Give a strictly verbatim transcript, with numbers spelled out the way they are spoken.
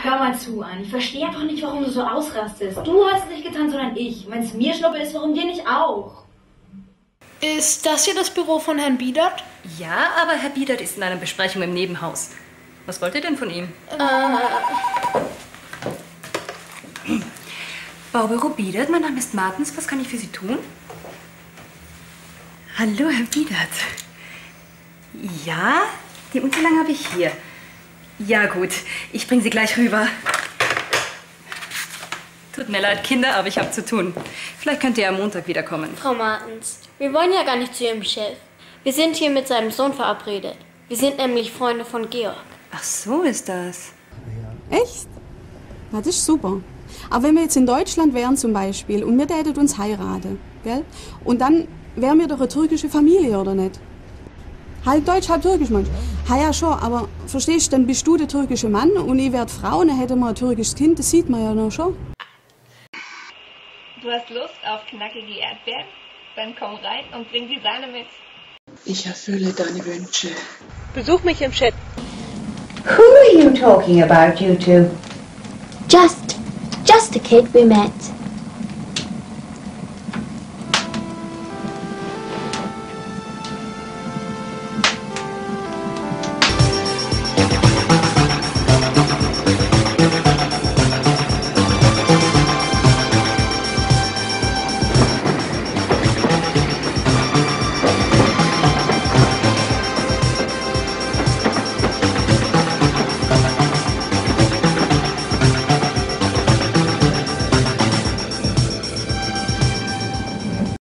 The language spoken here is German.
hör mal zu, Anne. Ich verstehe einfach nicht, warum du so ausrastest. Du hast es nicht getan, sondern ich. Wenn es mir Schnuppe ist, warum dir nicht auch? Ist das hier das Büro von Herrn Biedert? Ja, aber Herr Biedert ist in einer Besprechung im Nebenhaus. Was wollt ihr denn von ihm? Äh... Baubüro Biedert, mein Name ist Martens. Was kann ich für Sie tun? Hallo, Herr Biedert. Ja, die Unterlagen habe ich hier. Ja, gut. Ich bringe sie gleich rüber. Tut mir leid, Kinder, aber ich habe zu tun. Vielleicht könnt ihr am Montag wiederkommen. Frau Martens, wir wollen ja gar nicht zu Ihrem Chef. Wir sind hier mit seinem Sohn verabredet. Wir sind nämlich Freunde von Georg. Ach, so ist das. Echt? Na, das ist super. Aber wenn wir jetzt in Deutschland wären zum Beispiel und wir täten uns heiraten, gell? Und dann wären wir doch eine türkische Familie, oder nicht? Halb deutsch, halb türkisch, Mensch. Ha ja schon, aber verstehst du, dann bist du der türkische Mann und ich werd Frau und dann hätten wir ein türkisches Kind, das sieht man ja noch schon. Du hast Lust auf knackige Erdbeeren? Dann komm rein und bring die Sahne mit. Ich erfülle deine Wünsche. Besuch mich im Chat. Who are you talking about, you two? Just, just a kid we met.